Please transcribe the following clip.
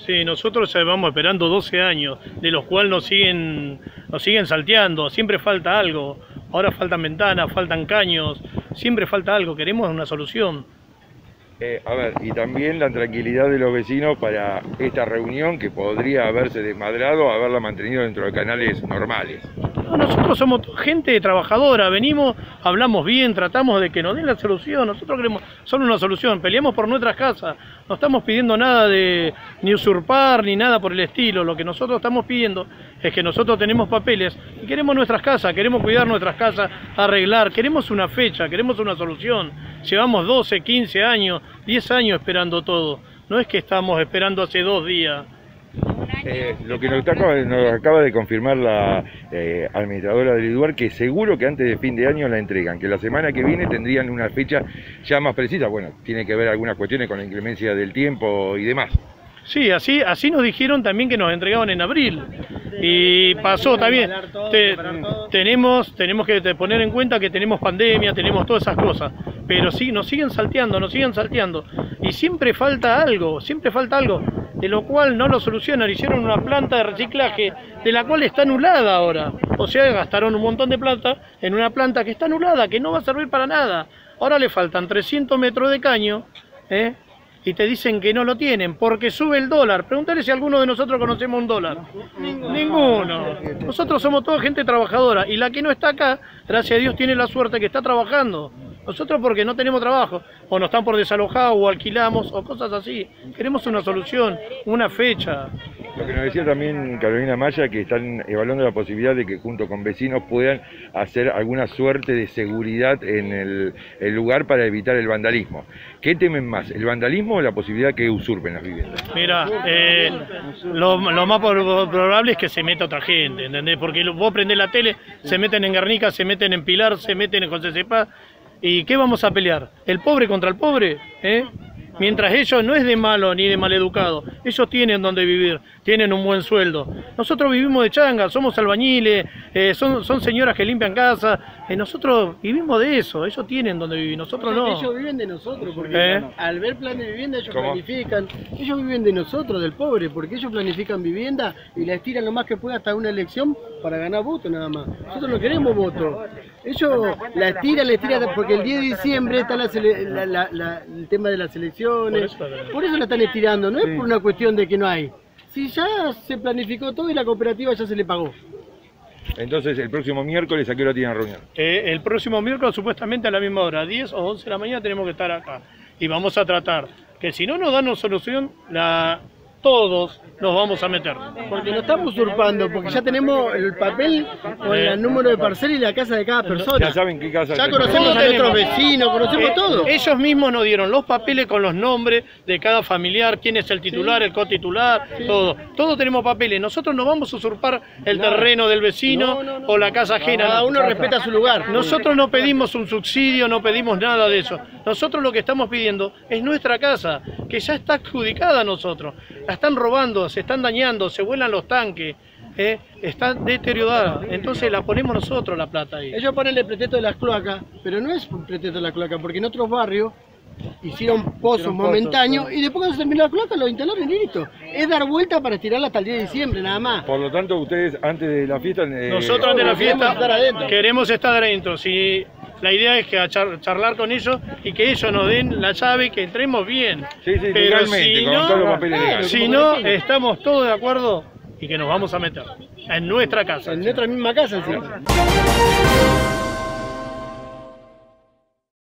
Sí, nosotros llevamos esperando 12 años, de los cuales nos siguen salteando, siempre falta algo. Ahora faltan ventanas, faltan caños, siempre falta algo, queremos una solución. A ver, y también la tranquilidad de los vecinos para esta reunión que podría haberse desmadrado, haberla mantenido dentro de canales normales. Nosotros somos gente trabajadora, venimos, hablamos bien, tratamos de que nos den la solución. Nosotros queremos solo una solución, peleamos por nuestras casas, no estamos pidiendo nada de ni usurpar ni nada por el estilo. Lo que nosotros estamos pidiendo es que nosotros tenemos papeles y queremos nuestras casas, queremos cuidar nuestras casas, arreglar, queremos una fecha, queremos una solución. Llevamos 12, 15 años, 10 años esperando todo, no es que estamos esperando hace 2 días. Lo que nos acaba de confirmar la administradora del IDUAR, que seguro que antes de fin de año la entregan, que la semana que viene tendrían una fecha ya más precisa. Bueno, tiene que ver algunas cuestiones con la inclemencia del tiempo y demás. Sí, así nos dijeron también que nos entregaban en abril y pasó también. Tenemos que poner en cuenta que tenemos pandemia, tenemos todas esas cosas, pero sí, nos siguen salteando y siempre falta algo, de lo cual no lo solucionan. Hicieron una planta de reciclaje de la cual está anulada ahora, o sea, gastaron un montón de plata en una planta que está anulada, que no va a servir para nada. Ahora le faltan 300 metros de caño, y te dicen que no lo tienen, porque sube el dólar. Pregúntale si alguno de nosotros conocemos un dólar. Ninguno. Nosotros somos toda gente trabajadora, y la que no está acá, gracias a Dios, tiene la suerte que está trabajando. Nosotros porque no tenemos trabajo, o nos están por desalojar, o alquilamos, o cosas así. Queremos una solución, una fecha. Lo que nos decía también Carolina Maya, que están evaluando la posibilidad de que junto con vecinos puedan hacer alguna suerte de seguridad en el lugar para evitar el vandalismo. ¿Qué temen más, el vandalismo o la posibilidad que usurpen las viviendas? Mira, lo más probable es que se meta otra gente, ¿entendés? Porque vos prendés la tele, se meten en Guernica, se meten en Pilar, se meten en José Cepaz. ¿Y qué vamos a pelear? ¿El pobre contra el pobre? Mientras ellos no es de malo ni de maleducado, ellos tienen donde vivir, tienen un buen sueldo. Nosotros vivimos de changa, somos albañiles, son señoras que limpian casa, nosotros vivimos de eso, ellos tienen donde vivir, nosotros no. Ellos viven de nosotros, porque al ver plan de vivienda ellos planifican, ellos viven de nosotros, del pobre, porque ellos planifican vivienda y la estiran lo más que pueda hasta una elección para ganar votos nada más. Nosotros no queremos votos. Ellos la estiran, porque el 10 de diciembre está el tema de las elecciones, por eso la están estirando, no es por una cuestión de que no hay. Si ya se planificó todo y la cooperativa ya se le pagó. Entonces, el próximo miércoles, ¿a qué hora tienen reunión? El próximo miércoles, supuestamente a la misma hora, 10 o 11 de la mañana tenemos que estar acá. Y vamos a tratar que si no nos dan una solución, todos nos vamos a meter. Porque no estamos usurpando, porque ya tenemos el papel con el número de parcela y la casa de cada persona. Ya saben qué casa. Ya conocemos a nuestros vecinos, conocemos todo. Ellos mismos nos dieron los papeles con los nombres de cada familiar, quién es el titular, el cotitular, todo. Todos tenemos papeles. Nosotros no vamos a usurpar el terreno del vecino o la casa ajena. Cada uno respeta su lugar. Nosotros no pedimos un subsidio, no pedimos nada de eso. Nosotros lo que estamos pidiendo es nuestra casa, que ya está adjudicada a nosotros. La están robando, se están dañando, se vuelan los tanques, está deteriorada. Entonces la ponemos nosotros la plata ahí. Ellos ponen el pretexto de las cloacas, pero no es un pretexto de la cloaca, porque en otros barrios hicieron pozos momentáneos y después cuando se terminó la cloaca lo instalaron y listo. Es dar vuelta para estirarla hasta el 10 de diciembre nada más. Por lo tanto, ustedes antes de la fiesta... Nosotros antes de la fiesta queremos estar adentro. Si la idea es que charlar con ellos y que ellos nos den la llave y que entremos bien. Sí, pero totalmente, con todos los papeles legales. Si no, estamos todos de acuerdo y que nos vamos a meter en nuestra casa. En nuestra misma casa, sí.